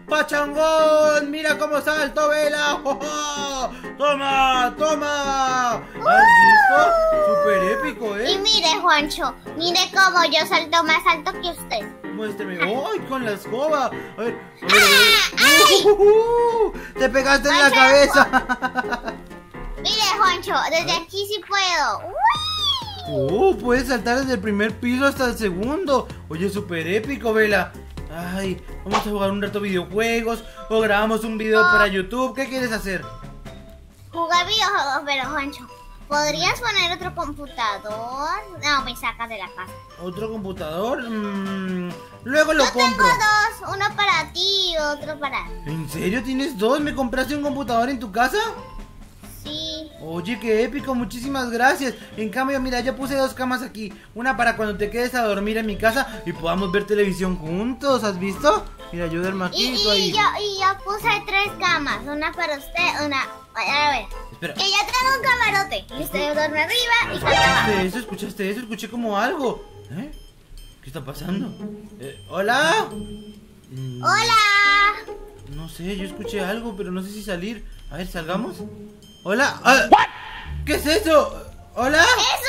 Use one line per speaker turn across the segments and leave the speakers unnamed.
¡Pachangón! ¡Mira cómo salto, Vela! ¡Oh, oh! ¡Toma, toma! ¿Has visto? ¡Súper épico, eh!
Y mire, Juancho, mire cómo yo salto más alto que usted.
Muéstrame. ¡Ay, con la escoba! A ver, a ver,
¡Ay!
¡Te pegaste en la
Juancho,
cabeza!
Mire, Juancho, desde aquí sí puedo.
Puedes saltar desde el primer piso hasta el segundo. Oye, súper épico, Vela. Ay, vamos a jugar un rato videojuegos o grabamos un video para YouTube. ¿Qué quieres hacer?
Jugar videojuegos, pero Juancho, ¿podrías poner otro computador? No, me sacas de la casa.
¿Otro computador? Luego lo
Yo
compro.
tengo dos, uno para ti y otro para mí.
¿En serio tienes dos? ¿Me compraste un computador en tu casa?
Sí.
Oye, qué épico, muchísimas gracias. En cambio, mira, yo puse dos camas aquí. Una para cuando te quedes a dormir en mi casa y podamos ver televisión juntos, ¿has visto? Mira, yo duermo aquí y tú ahí.
Yo puse 3 camas, una para usted, una... A ver,
Espera.
que ya tengo un camarote. Y usted duerme arriba y salta abajo.
¿Escuchaste eso? Escuché como algo. ¿Eh? ¿Qué está pasando? ¿Hola?
¡Hola!
No sé, yo escuché algo, pero no sé si salir. A ver, ¿salgamos? ¿Hola? ¿Qué es eso? ¿Hola?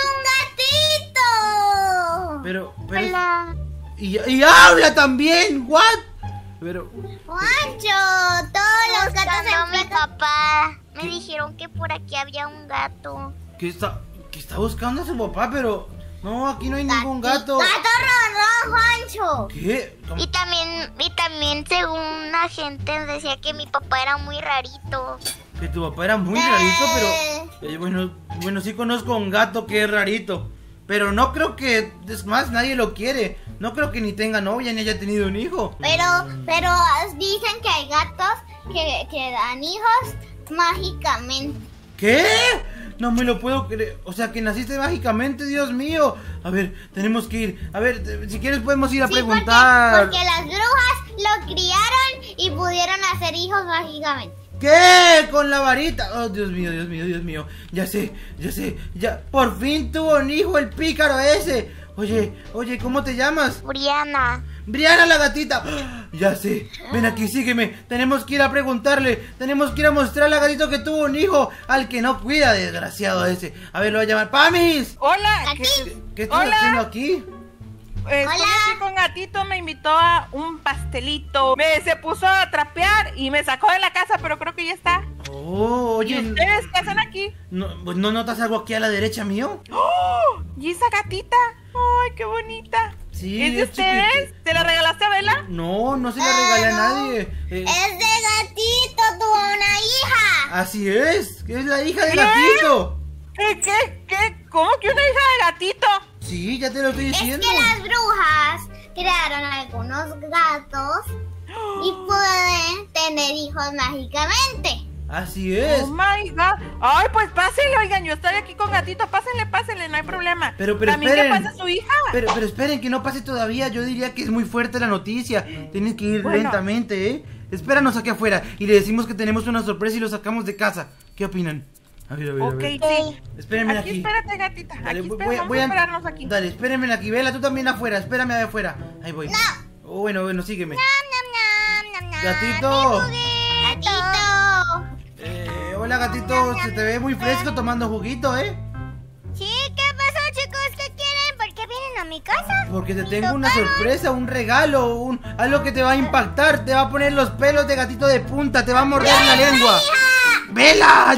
¡Es un gatito!
Pero...
Hola.
Y habla también, ¿what? Pero...
Juancho, todos los gatos
Buscando a mi
enfermos.
papá. Me dijeron que por aquí había un gato.
¿Qué está buscando a su papá? Pero... No, aquí no hay ningún gato.
¡Gato ronrón, Juancho!
¿Qué? ¿Cómo?
Y también según la gente decía que mi papá era muy rarito.
Que tu papá era muy rarito, pero... bueno, sí conozco a un gato que es rarito. Pero no creo que... Es más, nadie lo quiere. No creo que ni tenga novia ni haya tenido un hijo.
Pero dicen que hay gatos que dan hijos mágicamente.
¿Qué? No me lo puedo creer. O sea, que naciste mágicamente, Dios mío. A ver, tenemos que ir. A ver, si quieres podemos ir a preguntar.
Porque las brujas lo criaron y pudieron hacer hijos mágicamente.
¿Qué? Con la varita. Oh, Dios mío, Dios mío, Dios mío. Ya sé. Por fin tuvo un hijo el pícaro ese. Oye, ¿cómo te llamas?
Briana.
Briana la gatita. Ya sé. Ven aquí, sígueme. Tenemos que ir a preguntarle. Tenemos que ir a mostrarle al gatito que tuvo un hijo al que no cuida, desgraciado ese. A ver, lo voy a llamar. ¡Pamis!
Hola.
¿Qué estás haciendo aquí?
Estoy aquí con Gatito, me invitó a un pastelito. Se puso a trapear y me sacó de la casa, pero creo que ya está.
Oh, oye.
¿Y ustedes qué hacen aquí?
¿No notas algo aquí a la derecha mío?
¡Oh! ¿Y esa gatita? ¡Ay, qué bonita!
Sí,
¿Es de ustedes?
chiquitita.
¿Se la regalaste a Vela?
No se la regalé a nadie.
Es de gatito, tuvo una hija.
Así es la hija de gatito.
¿Qué? ¿Cómo que una hija de Gatito?
Sí, ya te lo estoy diciendo.
Es que las brujas crearon algunos gatos y pueden tener hijos mágicamente.
Así es.
Oh my god. Ay, pues pásenle, oigan, yo estoy aquí con Gatito. Pásenle, no hay problema.
Pero
también
esperen.
que pase su hija.
Pero esperen, que no pase todavía. Yo diría que es muy fuerte la noticia. Tienes que ir lentamente, ¿eh? Espéranos aquí afuera y le decimos que tenemos una sorpresa y lo sacamos de casa. ¿Qué opinan? A ver.
Ok, sí.
Espérenme aquí.
Espérate, Gatita.
Dale,
Aquí
voy a
esperarnos aquí.
Dale, espérenme aquí. Vela, tú también afuera. Espérame ahí afuera. Ahí voy.
No.
Oh, bueno, sígueme.
Nam.
Gatito.
Gatito.
Hola, gatito. Se te ve muy fresco tomando juguito, ¿eh?
Sí, ¿qué pasó, chicos? ¿Qué quieren? ¿Por qué vienen a mi casa?
Porque te tengo una sorpresa, un regalo, algo que te va a impactar. Te va a poner los pelos de gatito de punta. Te va a morder la lengua. ¡Vela!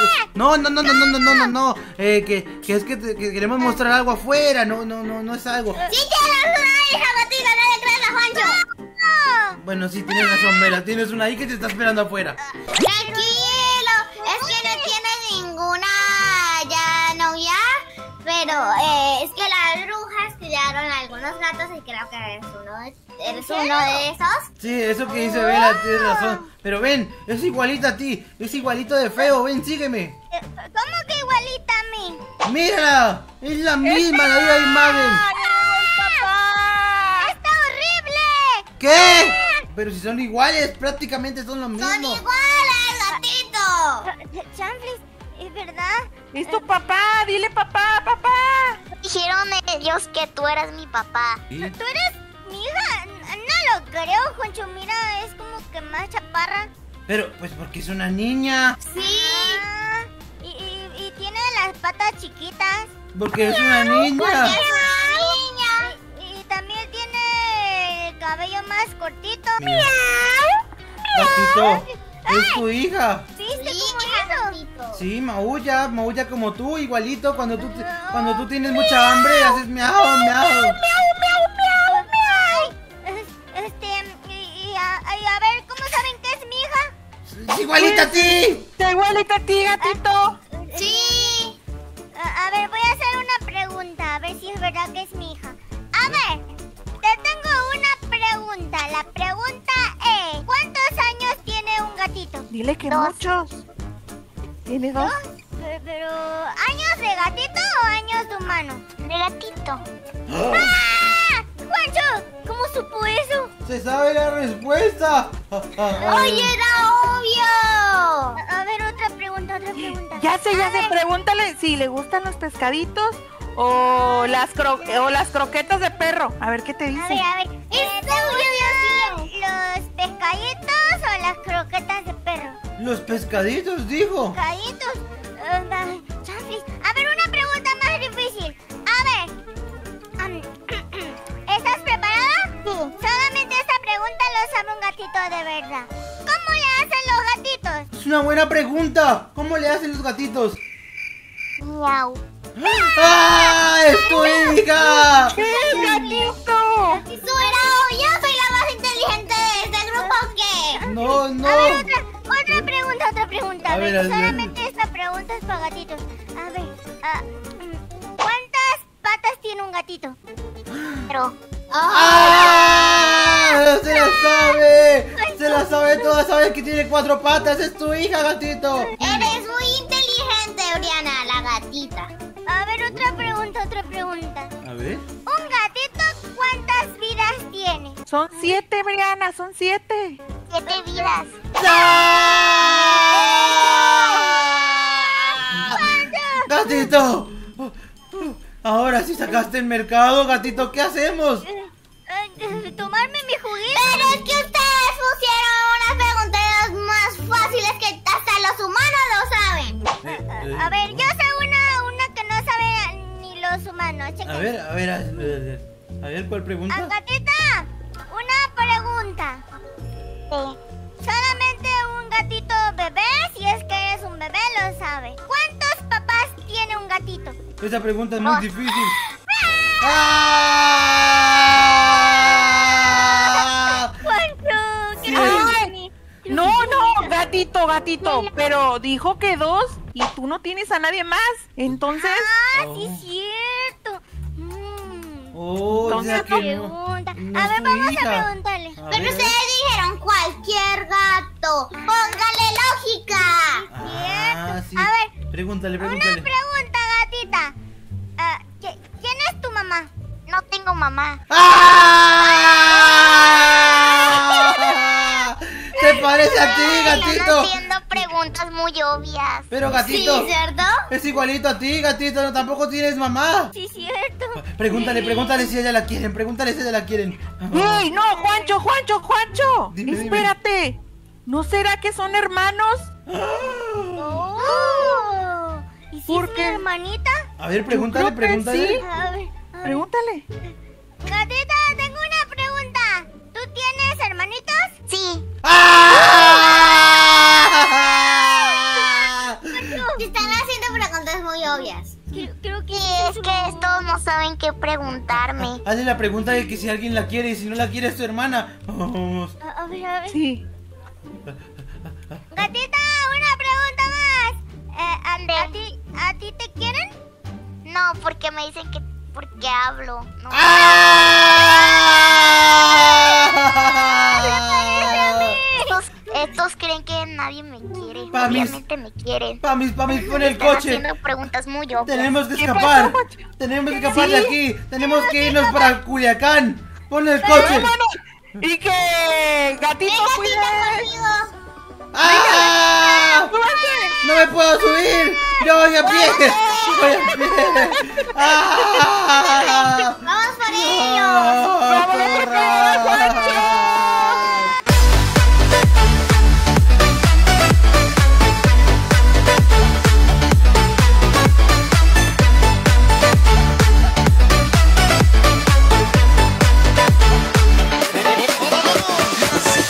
No. Que es que queremos mostrar algo afuera. No es algo.
Sí, tienes una hija, gatito. No le creas a Juancho. No.
Bueno, sí, tienes razón, Vela. Tienes una hija que te está esperando afuera.
Tranquilo. Es que no tiene ninguna ya novia. Pero es que las brujas criaron algunos gatos y creo que eres uno de esos.
Sí, eso que dice Vela, tienes razón. Pero ven, es igualita a ti. Es igualito de feo. Ven, sígueme.
¿Cómo que igualita a mí?
¡Mírala! Es la misma, la misma imagen.
¡Papá!
¡Está horrible!
¿Qué? Pero si son iguales, prácticamente son lo mismo.
¡Son iguales, gatito!
Chanflis, ¿es verdad?
¿Es tu papá? Dile papá.
Dijeron ellos que tú eras mi papá.
¿Sí?
¿Tú eres mi hija? No lo creo, Juancho. Mira, es como que más
toda chaparra?
Pero, pues porque es una niña.
Sí.
Ah, y tiene las patas chiquitas.
Porque es una niña.
Porque es una niña.
Y también tiene el cabello más cortito.
Mira. Gatito, es tu hija.
¿Viste
Sí,
cómo
hija
hizo?
gatito.
Sí, maulla como tú, igualito. Cuando tú tienes mucha hambre, haces miau, miau.
A ver, ¿cómo saben que es mi hija?
¡Es igualita a ti!
Está igualita a ti, gatito.
Sí.
A ver, voy a hacer una pregunta, a ver si es verdad que es mi hija. A ver, te tengo una pregunta. La pregunta es, ¿cuántos años tiene un gatito?
Dile que
2.
muchos. ¿Tiene 2?
Pero, ¿años de gatito o años de humano?
De gatito.
¡Ah! ¡Juancho! ¿Cómo supo eso?
¡Se sabe la respuesta!
Oye, era obvio.
A ver, otra pregunta.
Ya sé, pregúntale si le gustan los pescaditos o las croquetas de perro. A ver qué te dice.
A ver. ¿Te gustan los pescaditos o las croquetas de perro?
Los pescaditos, dijo.
Pescaditos. Chanflis. A ver, una pregunta más difícil. A ver. ¿Estás preparada?
Sí.
Solamente esta pregunta lo sabe un gatito de verdad. ¿Cómo le hacen los gatitos?
Es una buena pregunta. ¿Cómo le hacen los gatitos?
Miau.
¡Ah! ¡Es tu hija!
¡Qué gatito!
Eso era obvio. Yo soy la más inteligente de este grupo, ¿o qué?
No.
A ver, otra pregunta.
A ver,
solamente esta pregunta es para gatitos. A ver, ¿cuántas patas tiene un gatito?
Pero
¡Ah! ¡Se la sabe! ¡Se la sabe toda! ¿Sabes que tiene 4 patas? ¡Es tu hija, gatito!
Eres muy inteligente, Briana, la gatita.
A ver, otra pregunta.
A ver.
¿Un gatito cuántas vidas tiene?
Son 7, Briana, son 7.
7 vidas.
¡Gatito! Ahora sí sacaste el mercado, gatito. ¿Qué hacemos?
Tomarme mi juguito.
Pero es que ustedes pusieron unas preguntas más fáciles que hasta los humanos lo saben.
A ver, yo sé una que no sabe ni los humanos.
A
Chequen.
ver, ¿cuál pregunta?
Gatita, una pregunta.
Sí.
Solamente un gatito bebé, si es que eres un bebé, lo sabe. ¿Cuántos papás tiene un gatito?
Esa pregunta es muy difícil. ¡Ah!
¿Cuántos?
Sí.
¡Ay! No, gatito, pero dijo que 2 y tú no tienes a nadie más. Entonces,
Sí es cierto.
Oh, o sea
Una
que no,
pregunta.
no
A
es
ver,
tu
vamos
hija.
a preguntarle.
A
Pero
ver.
ustedes dijeron cualquier gato. Póngale lógica.
Ah, sí.
A ver,
Pregúntale.
una pregunta, gatita. ¿Quién es tu mamá?
No tengo mamá.
¡Ah! ¡Se parece a ti,
Están
gatito!
haciendo preguntas muy obvias.
Pero gatito,
Sí, ¿cierto?
es igualito a ti, gatito. No, tampoco tienes mamá.
Sí, cierto.
Pregúntale si ella la quieren.
¡Ey! ¡No, Juancho!
Dime.
Espérate. ¿No será que son hermanos?
Oh. ¿Y si
¿Por
es mi
qué?
hermanita?
A ver, pregúntale.
Yo creo que sí.
A ver.
Pregúntale.
Gatita, tengo una pregunta. ¿Tú tienes hermanitos?
Sí.
Te están haciendo preguntas muy obvias.
Creo que
Y es que estos no saben qué preguntarme.
Hazle la pregunta de que si alguien la quiere y si no la quiere es tu hermana. Vamos.
A ver.
Sí.
Gatita, una pregunta más. ¿A ti te quieren?
No, porque me dicen que porque hablo. No. Estos creen que nadie me quiere.
Pamis.
Obviamente me quieren.
Pamis, pon el
Están
coche.
haciendo preguntas muy obvias.
Tenemos que
¿Qué
escapar.
pasó, Juancho?
Tenemos que escapar de aquí. Tenemos que irnos para Culiacán. Pon el coche.
Vámonos. Y que gatito cuide.
¡Ah! ¡No me puedo subir! ¡Yo voy a pie! ¡Voy a pie! ¡Ah!
Vamos por ellos.
¡Ah!
¡Vámonos,
¡Corran!